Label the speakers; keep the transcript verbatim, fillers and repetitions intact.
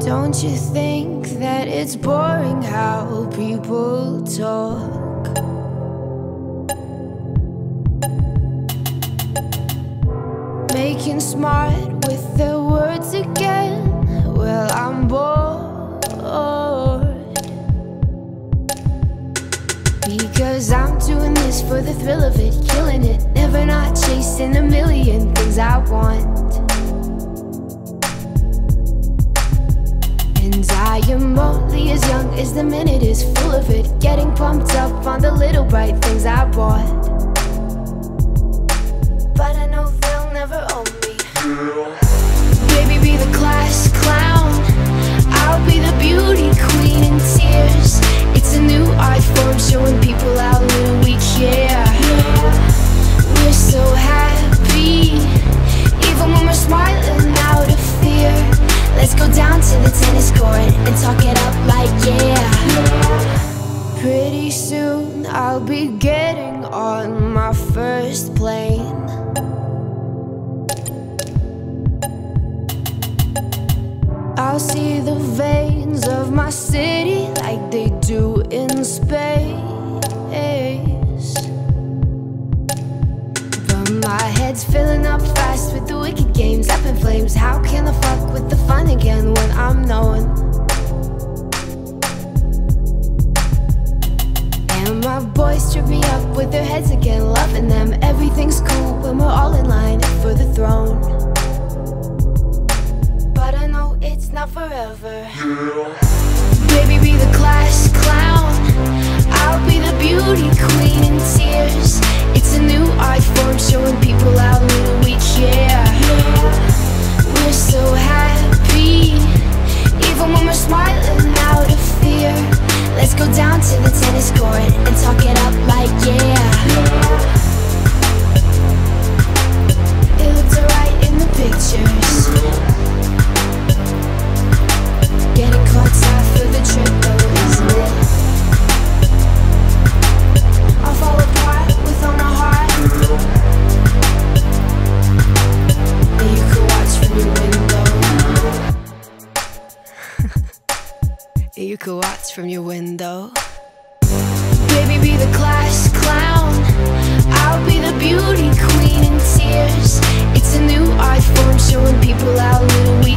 Speaker 1: Don't you think that it's boring how people talk? Making smart with their words again. Well, I'm bored, because I'm doing this for the thrill of it, killing it, never not chasing a million things I want. And I am only as young as the minute is full of it, getting pumped up on the little bright things I bought. But I know they'll never own me. Baby, be the class clown, I'll be the beauty queen in tears. It's a new art form showing people how little we care. We're so happy, even when we're smiling out of fear. Let's go down to the tennis court and talk it up like yeah. Pretty soon I'll be getting on my first plane. I'll see the veins of my city like they do in space. But my head's filling up fast with the wicked games up in flames. How can I fuck with the fun again when I'm known? And my boys trip me up with their heads again, loving them. Everything's cool when we're all in line for the throne. But I know it's not forever. Baby, be the class clown, I'll be the beauty queen in tears. It's a new art form showing people how little we care. We're so happy, even when we're smiling out of fear. Let's go down to the tennis court and talk it up like yeah. It looks alright in the pictures. Getting caught side for the trip though, isn't it? I'll fall apart with all my heart. And you can watch from your window. And you can watch from your window. Baby, be the class clown, I'll be the beauty queen in tears. It's a new art form showing people how little we